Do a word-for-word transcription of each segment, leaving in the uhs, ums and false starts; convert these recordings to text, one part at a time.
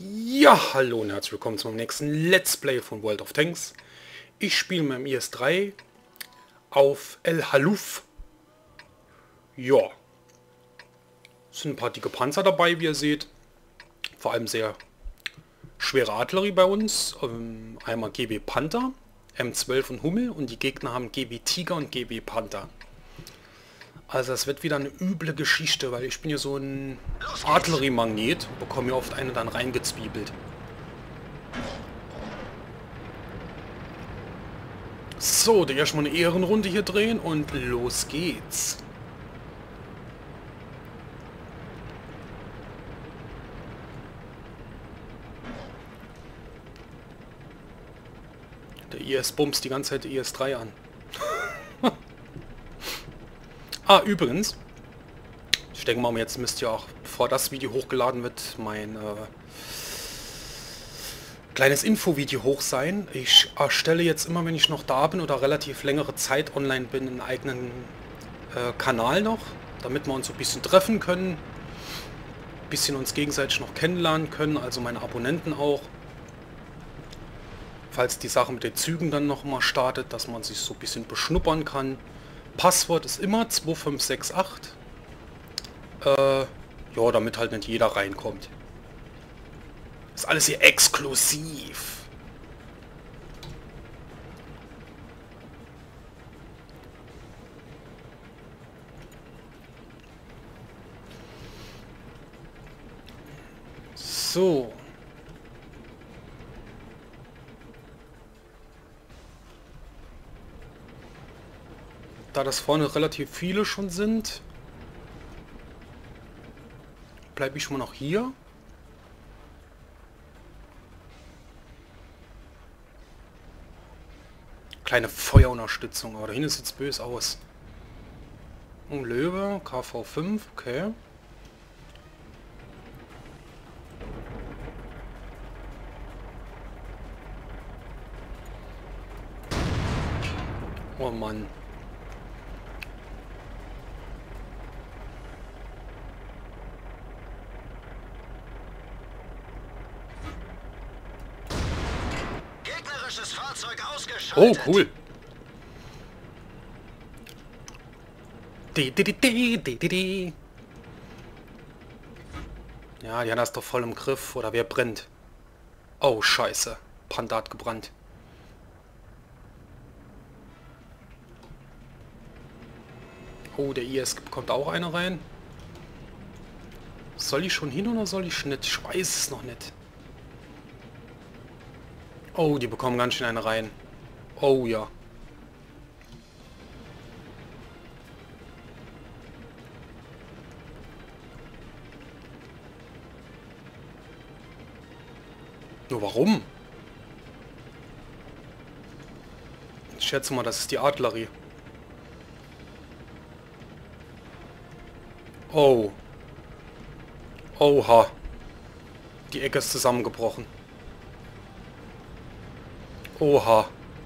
Ja, hallo und herzlich willkommen zum nächsten Let's Play von World of Tanks. Ich spiele mit dem I S drei auf El Haluf. Ja, es sind ein paar dicke Panzer dabei, wie ihr seht. Vor allem sehr schwere Artillerie bei uns. Ähm, einmal G B Panther, M zwölf und Hummel und die Gegner haben G B Tiger und G B Panther. Also es wird wieder eine üble Geschichte, weil ich bin ja so ein Artilleriemagnet, bekomme ja oft eine dann reingezwiebelt. So, der erstmal eine Ehrenrunde hier drehen und los geht's. Der I S bumst die ganze Zeit der I S drei an. Ah, übrigens, ich denke mal, jetzt müsst ihr auch, bevor das Video hochgeladen wird, mein äh, kleines Infovideo hoch sein. Ich erstelle jetzt immer, wenn ich noch da bin oder relativ längere Zeit online bin, einen eigenen äh, Kanal noch, damit wir uns so ein bisschen treffen können, ein bisschen uns gegenseitig noch kennenlernen können, also meine Abonnenten auch. Falls die Sache mit den Zügen dann noch mal startet, dass man sich so ein bisschen beschnuppern kann. Passwort ist immer zwei fünf sechs acht. Äh, ja, damit halt nicht jeder reinkommt. Ist alles hier exklusiv. So. Da das vorne relativ viele schon sind, bleibe ich mal noch hier. Kleine Feuerunterstützung, aber da hinten sieht es böse aus. Und Löwe, K V fünf, okay. Oh Mann. Gegnerisches Fahrzeug Oh, ausgeschaltet. cool. Die, die, die, die, die, die, die. Ja, die haben das doch voll im Griff. Oder wer brennt? Oh, scheiße. Panther hat gebrannt. Oh, der I S kommt auch einer rein. Soll ich schon hin oder soll ich nicht? Ich weiß es noch nicht. Oh, die bekommen ganz schön eine rein. Oh ja. Nur warum? Ich schätze mal, das ist die Artillerie. Oh. Oha. Die Ecke ist zusammengebrochen. Oha.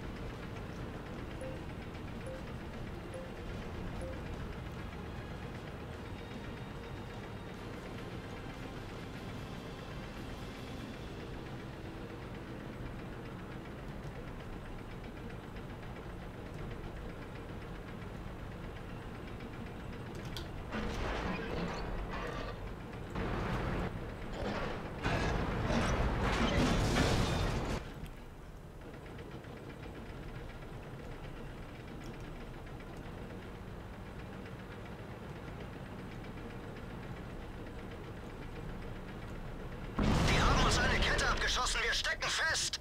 Die haben uns eine Kette abgeschossen. Wir stecken fest.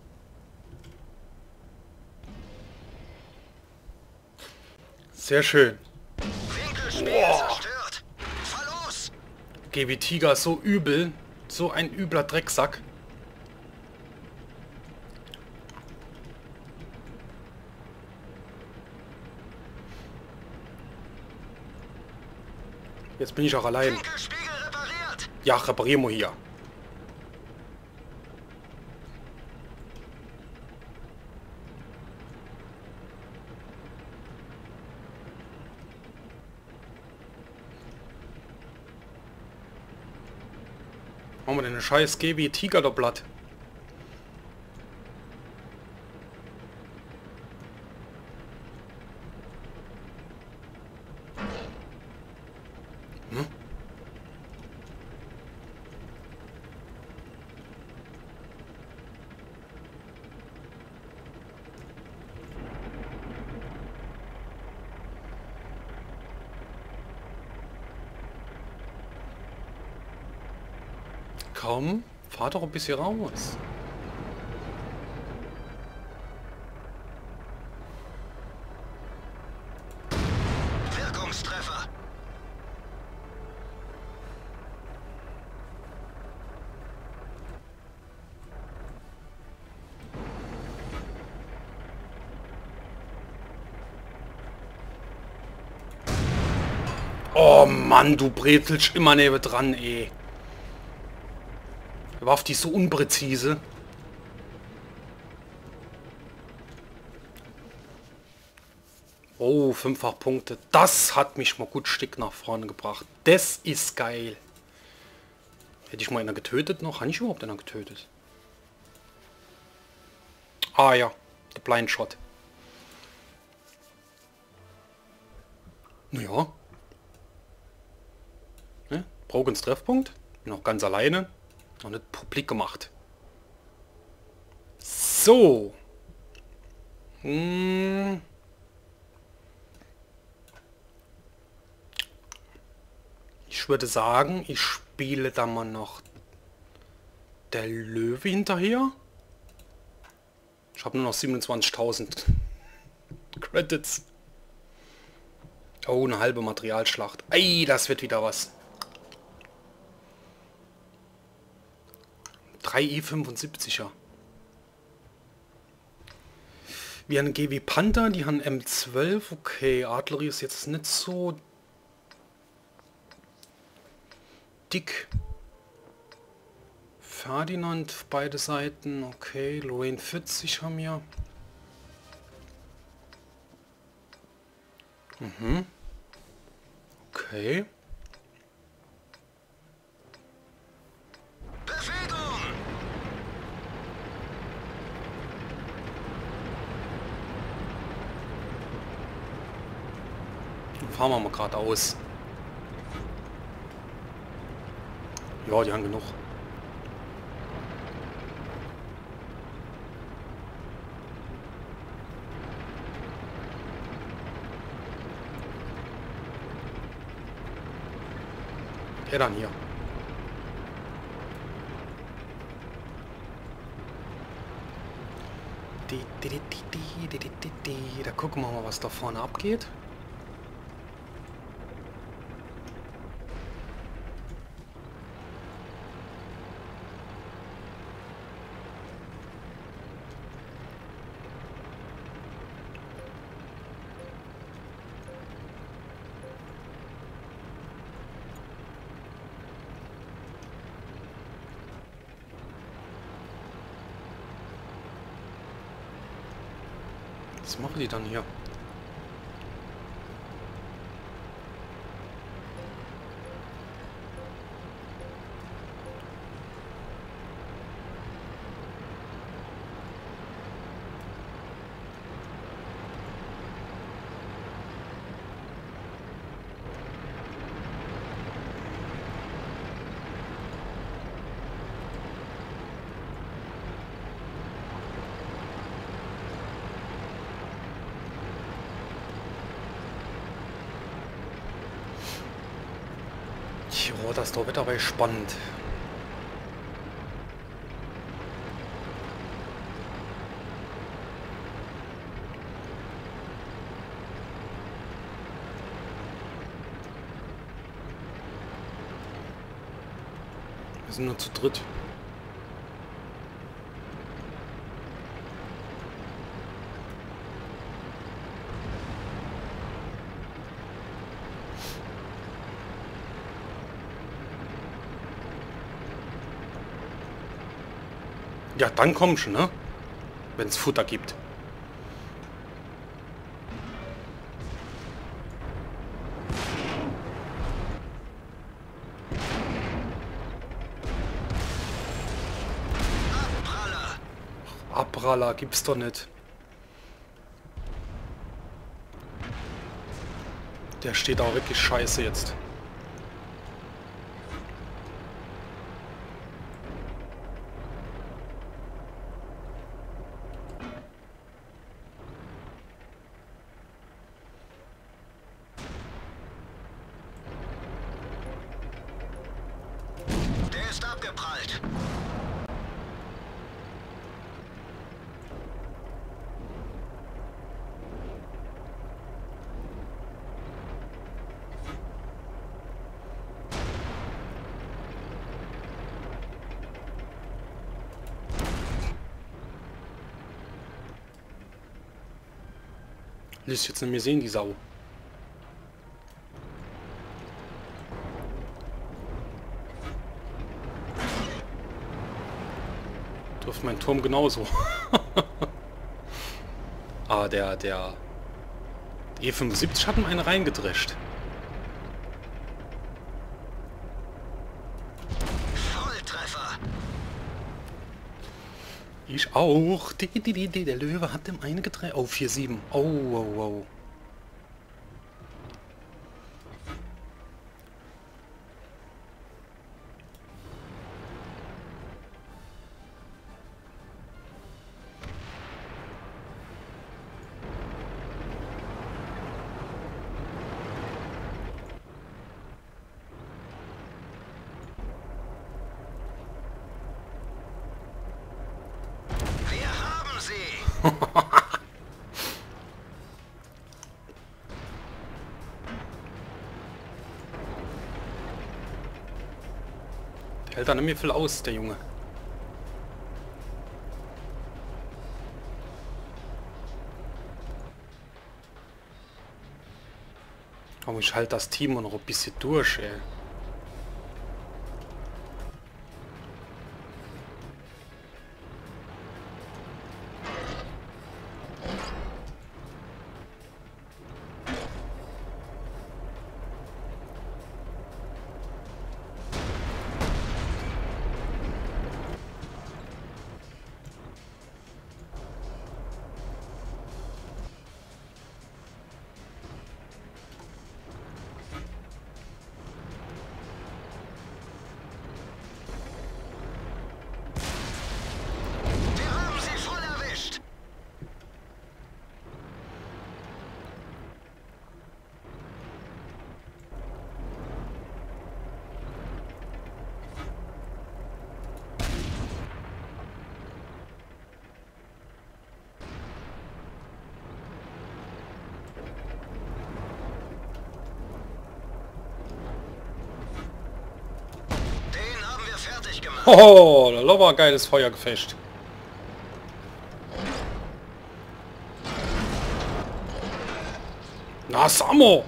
Sehr schön. Winkelspiegel Boah. zerstört. Fahr los. G B Tiger ist so übel. So ein übler Drecksack. Jetzt bin ich auch allein. Winkelspiegel repariert. Ja, reparieren wir hier. Oh Haben wir denn eine scheiß G wie Tiger da Blatt? Hm? Komm, fahr doch ein bisschen raus. Wirkungstreffer. Oh Mann, du brezelst immer neben dran, ey. Warf die so unpräzise. Oh, fünffach Punkte. Das hat mich mal gut Stück nach vorne gebracht. Das ist geil. Hätte ich mal einer getötet noch? Habe ich überhaupt einer getötet? Ah ja, der Blind Shot. Naja. Ne? Brokens Treffpunkt. Bin noch ganz alleine. Noch nicht publik gemacht. So. Hm. Ich würde sagen, ich spiele da mal noch der Löwe hinterher. Ich habe nur noch siebenundzwanzigtausend Credits. Oh, eine halbe Materialschlacht. Ey, das wird wieder was. drei I fünfundsiebziger. Wir haben G W Panther, die haben M zwölf. Okay, Artillerie ist jetzt nicht so dick. Ferdinand, beide Seiten. Okay, Lorraine vierzig haben wir. Mhm. Okay. Fahren wir mal geradeaus. Ja, die haben genug. Der dann hier. Die, die, die, die, die, die, die, die. Da gucken wir mal, was da vorne abgeht. Was machen die dann hier? Jo, das da wird aber spannend. Wir sind nur zu dritt. Ja, dann komm schon, ne? Wenn es Futter gibt. Abraller gibt's doch nicht. Der steht auch wirklich scheiße jetzt. Der ist abgeprallt. Lässt jetzt nicht mehr sehen, die Sau. Trifft mein Turm genauso. Ah, der, der E fünfundsiebzig hat ihm einen reingedrescht. Volltreffer. Ich auch. Die, die, die, die, der Löwe hat dem eine gedreht. Oh, vier sieben. Oh, oh, oh. Wir haben sie. Der hält da nicht mehr viel aus, der Junge. Aber ich halte das Team noch ein bisschen durch, ey. Wir haben sie voll erwischt. Den haben wir fertig gemacht. Hoho, da war ein geiles Feuergefecht. Na, Samo!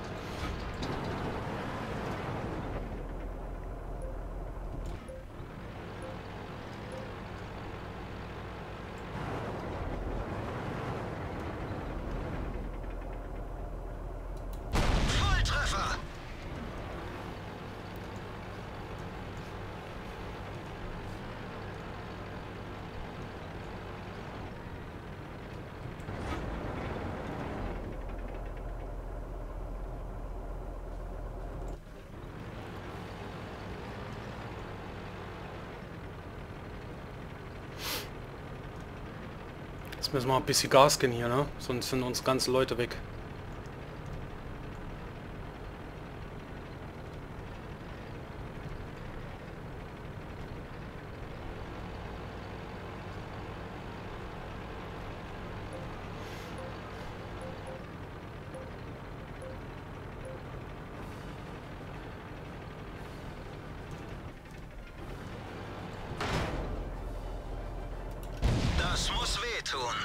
Volltreffer. Jetzt müssen wir ein bisschen Gas gehen hier, ne? Sonst sind uns ganze Leute weg. Das muss wehtun.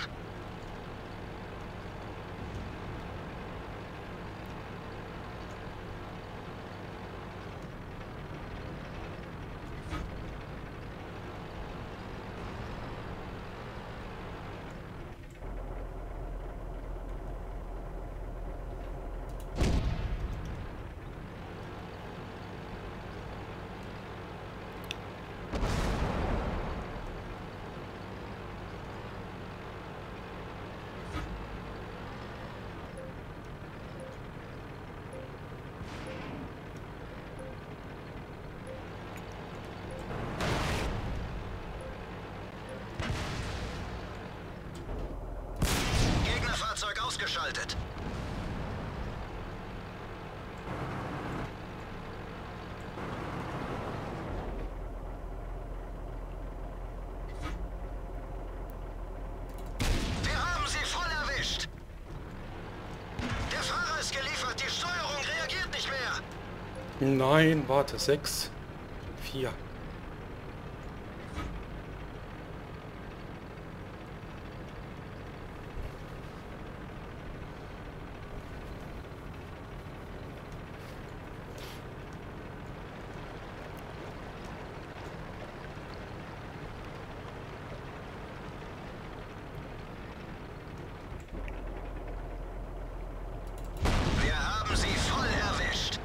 Nein, warte, sechs, vier. Wir haben sie voll erwischt.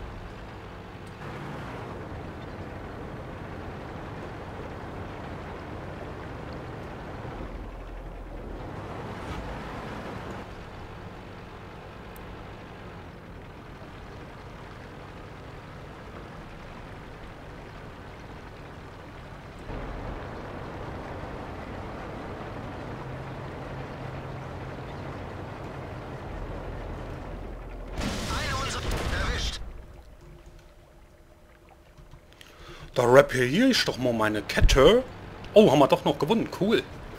Eine unserer erwischt. Da repariere ich doch mal meine Kette. Oh, haben wir doch noch gewonnen. Cool.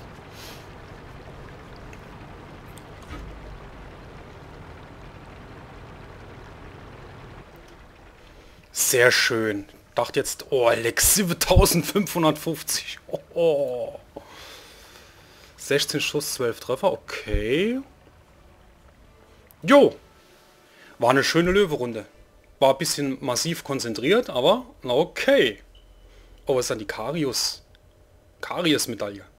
Sehr schön. Dachte jetzt, oh, Alex, siebentausendfünfhundertfünfzig. Oh, oh. sechzehn Schuss, zwölf Treffer. Okay. Jo. War eine schöne Löwe-Runde. War ein bisschen massiv konzentriert, aber na okay. Oh, was ist dann die Karius? Karies-Medaille.